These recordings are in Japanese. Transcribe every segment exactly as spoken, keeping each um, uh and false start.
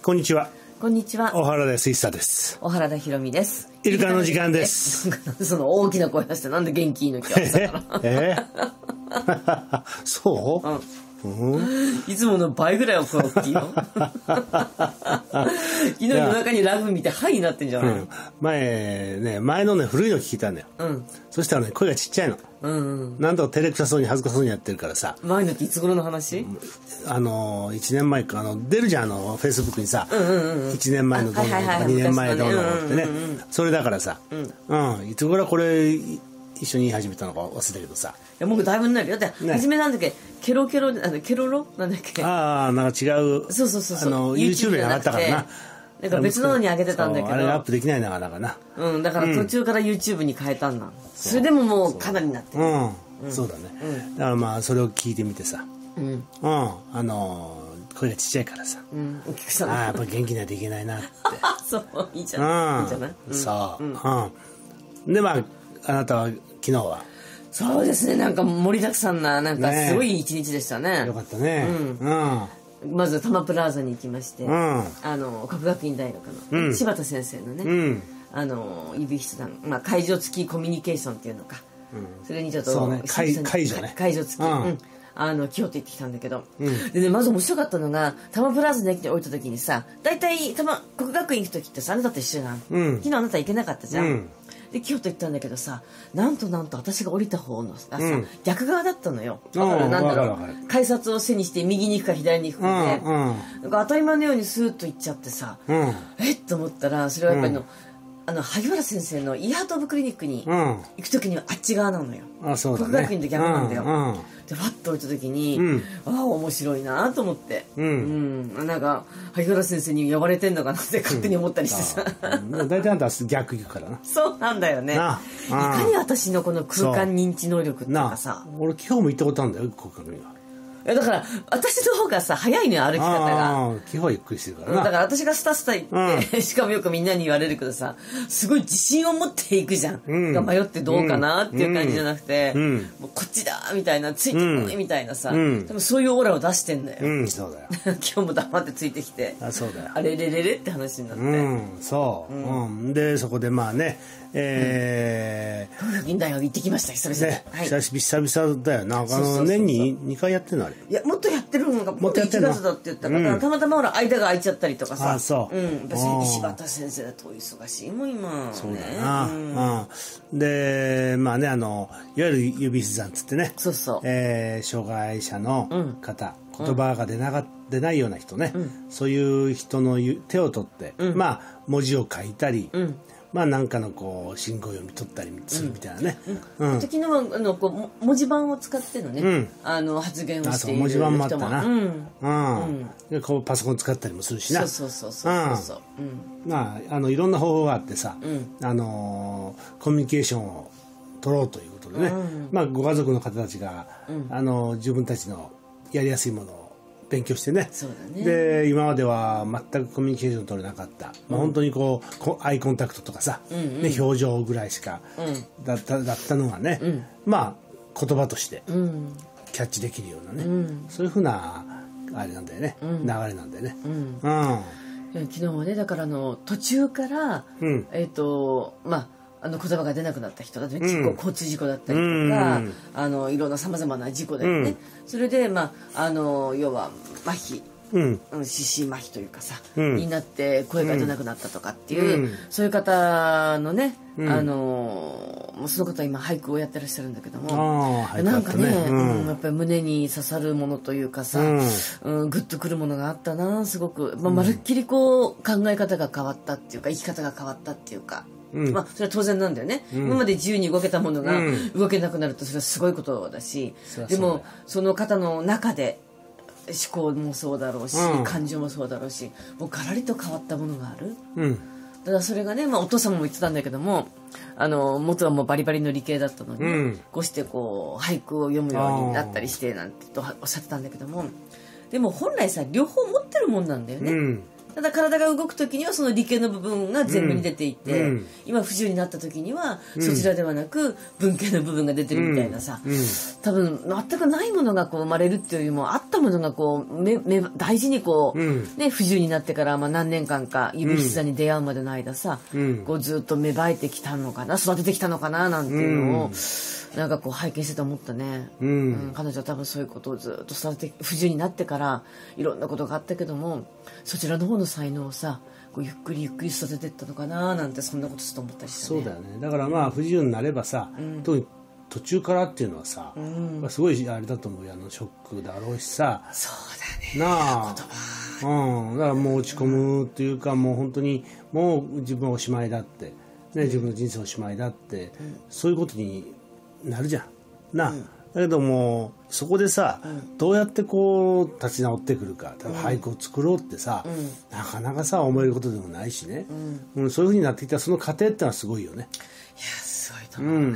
こんにちは。 こんにちは。 小原田水久です。 小原田ひろみです。 イルカの時間です。 その大きな声出してなんで元気いいの今日えー、そう、うんうん、いつもの倍ぐらいは声大きいよ。昨日夜中にラグ見てハイになってんじゃない、うん、 前ね前のね古いの聞いたんだよ、うん、そしたらね声がちっちゃいの、うんうん、なんとか照れくさそうに恥ずかそうにやってるからさ。 前のっていつ頃の話？ あのいちねんまえかあの出るじゃん、あのフェイスブックにさ、うんうんうん、いちねんまえのどうのとかにねんまえどうのってね、それだからさ、うんうん、いつ頃これ一緒に言い始めたのか忘れたけどさ。 いや僕だいぶになるよ。だって、ね、初めなんだっけケロケロあのケロロなんだっけ。 ああなんか違う。 そうそうそうそう。 あの YouTube に上がったからな。 なんか別ののに上げてたんだけど。 あれアップできないなかなかな。 うんだから途中から YouTube に変えたんだ。うん、それでももうかなりになってる。 うん、うん、そうだね。うん、だからまあそれを聞いてみてさ。うん。うんあの声がちっちゃいからさ。うん。お聞くさん。ああやっぱ元気ないといけないなって。 そういいじゃない。いいじゃない。 そう。うん。うん、でまああなたは昨日は。 そうですねなんか盛りだくさんななんかすごい一日でしたね。 ねよかったね。うん。 うん、まず多摩プラザに行きまして、うん、あの国学院大学の、うん、柴田先生のね、うん、あの指筆談、まあ会場付きコミュニケーションっていうのか、うん、それにちょっとそうね会会場ね会場付き、うんうん、あの京都行ってきたんだけど、うん、でねまず面白かったのが多摩プラザに駅に降りた時にさ大体多摩国学院行く時ってさあなたと一緒じゃん、うん、昨日あなた行けなかったじゃん、うんで京都行ったんだけどさなんとなんと私が降りた方のさ、うん、逆側だったのよ。だからなんだろう改札を背にして右に行くか左に行くかで、うんうん、なんか当たり前のようにスーッと行っちゃってさ、うん、えっと思ったらそれはやっぱりの、うん、あの萩原先生のイーハートオブクリニックに行く時にはあっち側なのよ。 あそうだね、 国学院と逆なんだよ。 うんうん、 でわっと降りた時に、うん、ああ面白いなと思って、うんうん、なんか萩原先生に呼ばれてんのかなって勝手に思ったりしてさ、 うん、大体あんたは逆行くからな。 そうなんだよね。いかに私のこの空間認知能力っていうかさ、 俺今日も行ったことあるんだよ国学院は。 だから私の方がさ早いのよ歩き方が。 基本ゆっくりしてるからな。 だから私がスタスタ行って、うん、しかもよくみんなに言われるけどさすごい自信を持っていくじゃん、うん、迷ってどうかなっていう感じじゃなくて、うん、もうこっちだみたいなついてこいみたいなさ、うん、でもそういうオーラを出してんだよ、 うん、そうだよ今日も黙ってついてきてあそうだよあれれれれって話になって、うん、そう、うん、でそこでまあねえー、国学院大学行ってきました久々に、ねはい、久々だよな。あの年ににかいやってんのあれ。 いやもっとやってるのがもっといちがつだって言ったから、うん、たまたまほら間が空いちゃったりとかさ。 あそう、 うん、私柴田先生だと忙しいもん今、ね、 そうだな、うんうん、でまあねあのいわゆる指筆談つってねそうそう、 えー、障害者の方、うん、言葉が出なが出ないような人ね、うん、そういう人の手を取って、うん、まあ文字を書いたり、うんまあなんかのこう信号読み取ったりするみたいなね。 うんうん、時のはあのこう文字盤を使ってのね、うん、あの発言をしている人も。 文字盤もあったな。うんうん、でこうパソコン使ったりもするしな。 そうそうそうそうそう。 うん、まああのいろんな方法があってさ、うん、あのコミュニケーションを取ろうということでね。うん、まあご家族の方たちが、うん、あの自分たちのやりやすいものを勉強してね。 そうだね。 で今までは全くコミュニケーション取れなかった、まあ、本当にこうアイコンタクトとかさ、うんうん、ね、表情ぐらいしか、うん、だっただったのがね、うん、まあ言葉としてキャッチできるようなね、うん、そういうふうなあれなんだよね、うん、流れなんだよね。うんうん昨日はねだからあの途中から、うん、えっ、ー、とまああの言葉が出なくなった人だって事故、うん、交通事故だったりとか、うん、あのいろんなさまざまな事故だよね、うん、それで、まあ、あの要は麻痺四肢、うん、麻痺というかさ、うん、になって声が出なくなったとかっていう、うん、そういう方のね、うん、あのその方は今俳句をやってらっしゃるんだけども、ね、なんかね、うん、やっぱり胸に刺さるものというかさ、うんうん、グッとくるものがあったなすごく、まあ、まるっきりこう考え方が変わったっていうか生き方が変わったっていうか。うんまあ、それは当然なんだよね、うん、今まで自由に動けたものが動けなくなるとそれはすごいことだし、うん、でもその方の中で思考もそうだろうし、うん、感情もそうだろうしもうガラリと変わったものがある、うん、だからそれがね、まあ、お父様も言ってたんだけどもあの元はもうバリバリの理系だったのに、うん、こうしてこう俳句を読むようになったりしてなんてとおっしゃってたんだけどもでも本来さ両方持ってるもんなんだよね、うんただ体が動く時にはその理系の部分が全部に出ていて、うん、今不自由になった時にはそちらではなく文系の部分が出てるみたいなさ、うんうん、多分全くないものがこう生まれるっていうよりもあったものがこうめめ大事にこう、うん、ね、不自由になってから、まあ、何年間か指筆座に出会うまでの間さ、うん、こうずっと芽生えてきたのかな、育ててきたのかななんていうのを、うん、なんかこう拝見してて思ったね、うんうん、彼女は多分そういうことをずっと育てて不自由になってからいろんなことがあったけども、そちらの方の才能をさこうゆっくりゆっくり育てていったのかななんて、そんなことちょっと思ったりしたね。 そうだよね。だからまあ不自由になればさ、うん、特に途中からっていうのはさ、うん、すごいあれだと思うよ。あのショックだろうしさ。 そうだね。 なあ。うん、だからもう落ち込むっていうか、もう本当にもう自分はおしまいだって、ね、自分の人生おしまいだって、うん、そういうことになるじゃんな、うん、だけどもそこでさ、うん、どうやってこう立ち直ってくるか、例えば俳句を作ろうってさ、うん、なかなかさ思えることでもないしね、うんうん、そういうふうになってきたその過程ってのはすごいよね。 いやすごいと思う、うん、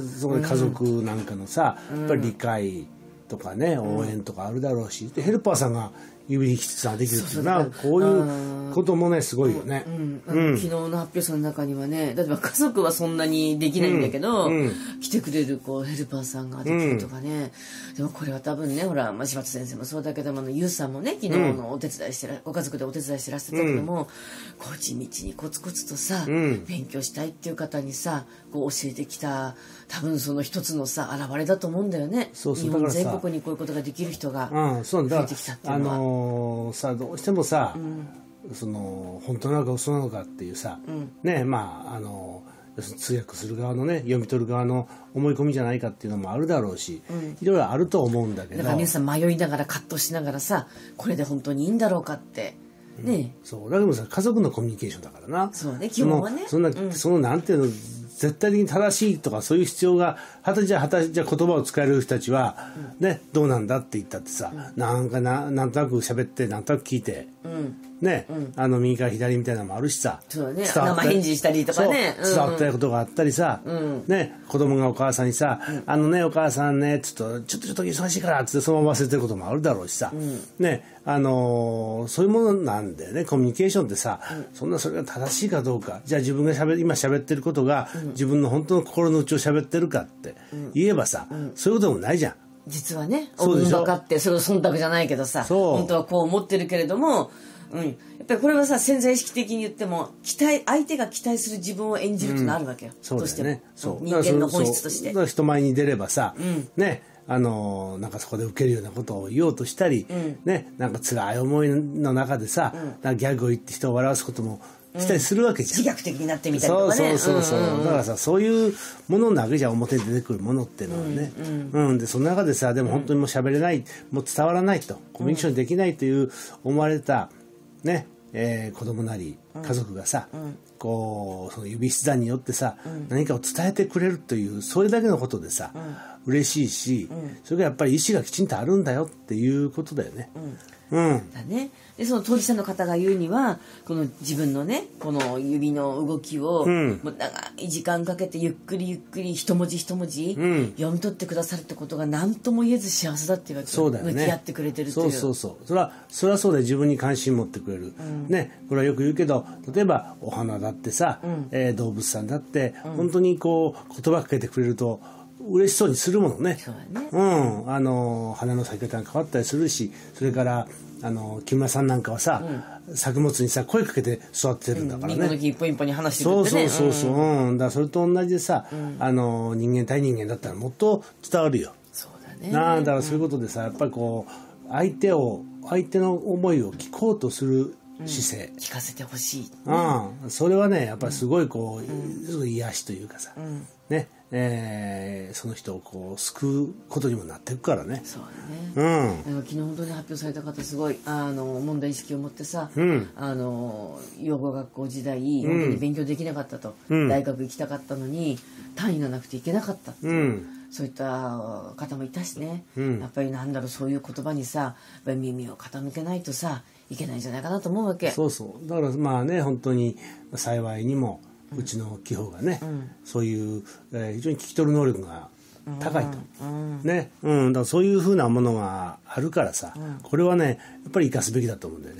そこで家族なんかのさ、うん、やっぱり理解とかね、応援とかあるだろうし、でヘルパーさんが指引きさできるっていうな、こういうこともねすごいよね、 うんうんうん、昨日の発表書の中にはね、例えば家族はそんなにできないんだけど、うんうん、来てくれるこうヘルパーさんができるとかね、うん、でもこれは多分ね、ほら、まあ、柴田先生もそうだけども、ゆうさんもね昨日のお手伝いしてら、ご家族でお手伝いしてらっしゃったけども、こう地道にコツコツとさ、うん、勉強したいっていう方にさこう教えてきた、多分その一つのさ現れだと思うんだよね。 そうそう、 日本全国にこういうことができる人が増えてきたっていうのは、 あのー、さどうしてもさ、うん、その本当なのか嘘なのかっていうさ、うん、ね、まああの要するに通訳する側のね、読み取る側の思い込みじゃないかっていうのもあるだろうし、うん、いろいろあると思うんだけど、 だから皆さん迷いながら葛藤しながらさ、これで本当にいいんだろうかってね、 うん、そうだけどさ、家族のコミュニケーションだからな。 そうね、基本はね、 そのそんな、うん、そのなんていうの、絶対的に正しいとかそういう必要が、はたじゃあはたじゃ言葉を使える人たちは、うん、ね、どうなんだって言ったってさ、うん、なんかな、なんとなく喋ってなんとなく聞いて、うん、ね、うん、あの右から左みたいなのもあるしさ、 そうね、生返事したりとかね、 伝わったことがあったりさ、うん、ね、子供がお母さんにさ、うん、あのねお母さんねちょっとちょっとちょっと忙しいからってそのまま忘れてることもあるだろうしさ、うん、ね、あのー、そういうものなんだよね、コミュニケーションってさ、うん、そんなそれが正しいかどうか、じゃあ自分がしゃべ今喋ってることが、うん、自分の本当の心の内を喋ってるかって言えばさ、うん、そういうこともないじゃん。 実はね、お分かってそれを忖度じゃないけどさ、本当はこう思ってるけれども、うん、やっぱりこれはさ潜在意識的に言っても期待、相手が期待する自分を演じるっていうのがあるわけよ、うん、そうだよね、そう人間の本質として。 だから人前に出ればさ、うん、ね、あのなんかそこで受けるようなことを言おうとしたり、うん、ね、なんか辛い思いの中でさ、うん、なんかギャグを言って人を笑わすこともしたりするわけじゃん、 うん、自虐的になってみたりとかね、 そうそうそうそう、うんうん、だからさそういうものの中じゃ表に出てくるものっていうのはね、うんうんうん、でその中でさでも本当にもう喋れない、もう伝わらないと、コミュニケーションできないという思われたね、えー、子供なり家族がさ、うん、こうその指筆談によってさ、うん、何かを伝えてくれるというそれだけのことでさ、うん、嬉しいし、うん、それがやっぱり意思がきちんとあるんだよっていうことだよね。うん、うん、 だね。でその当事者の方が言うには、この自分のねこの指の動きを、うん、もう長い時間かけてゆっくりゆっくり一文字一文字、うん、読み取ってくださるってことが何とも言えず幸せだっていうわけ。 そうだよね、 向き合ってくれてるっていう。 そうそうそう、それはそれはそうで自分に関心持ってくれる、うん、ね、これはよく言うけど、例えばお花だってさ、うん、えー、動物さんだって、うん、本当にこう言葉かけてくれると嬉しそうにするものね。 そうだね、 うん、あの花の咲き方が変わったりするし、それからあの木村さんなんかはさ、うん、作物にさ声かけて育ってるんだからね。リンゴの木一本一本に話してくれてね。 そうそうそうそう、うんうん、だからそれと同じでさ、うん、あの人間対人間だったらもっと伝わるよ。 そうだね。 なんだからそういうことでさ、やっぱりこう相手を相手の思いを聞こうとする姿勢、うん、 聞かせてほしい、ね、 うん、それはねやっぱりすごいこう、うん、癒しというかさ、うん、ね、えー、その人をこう救うことにもなっていくからね。 そうだね、うん、昨日本当に発表された方すごいあの問題意識を持ってさ、うん、あの養護学校時代、うん、本当に勉強できなかったと、うん、大学行きたかったのに単位がなくて行けなかったって、うん、そういった方もいたしね、うん、やっぱりなんだろう、そういう言葉にさやっぱり耳を傾けないとさいけないんじゃないかなと思うわけ。そうそうだからまあね、本当に幸いにもうちの気泡がね、うん、そういう、えー、非常に聞き取る能力が高いと、うんね、うん、だからそういうふうなものがあるからさ、うん、これはねやっぱり生かすべきだと思うんだよね。 そうだね。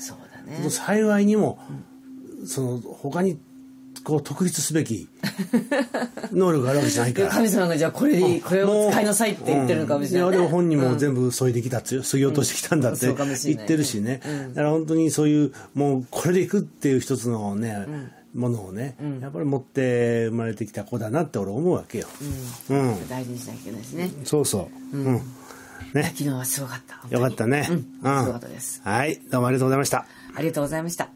ね、 幸いにも、うん、その他にこう特筆すべき能力があるわけじゃないから神様がじゃあこれでこれを使いなさいって言ってるのかもしれない、ね、 うん、いやでも本人も全部削いできたって削ぎ落としてきたんだって言ってるしね、うん、だから本当にそういうもうこれでいくっていう一つのね、うん、ものをね、うん、やっぱり持って生まれてきた子だなって俺思うわけよ、 うんうん、大事にしなきゃいけないですね。 そうそう、うんうん、ね、 昨日はすごかった。 よかったね、 うん、すごかったです。 はい、どうもありがとうございました。 ありがとうございました。